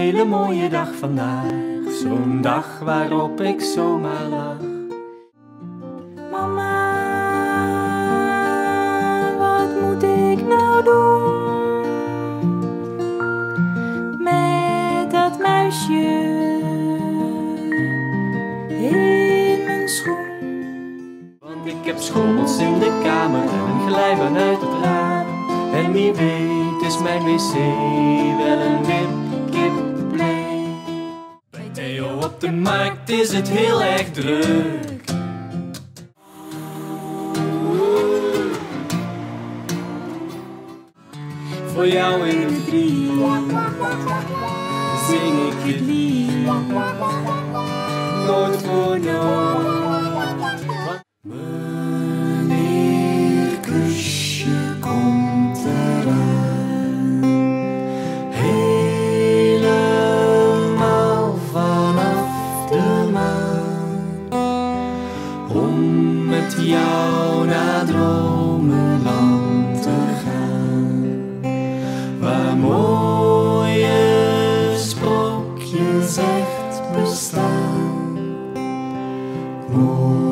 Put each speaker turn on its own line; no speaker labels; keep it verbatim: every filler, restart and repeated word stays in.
hele mooie dag vandaag, zo'n dag waarop ik zomaar lach.
Mama, wat moet ik nou doen met dat muisje in mijn schoen?
Want ik heb schommels in de kamer en een glijbaan uit het raam. En wie weet is mijn wc wel een wipkipplay. Bij Theo op de markt is het heel erg druk. Voor jou in het verdriet zing ik dit lied, nooit voor nooit. Meneer Kusje komt eraan, helemaal vanaf de maan, om met jou naar dromenland te gaan, waar mooie sprookjes echt bestaan. Mooi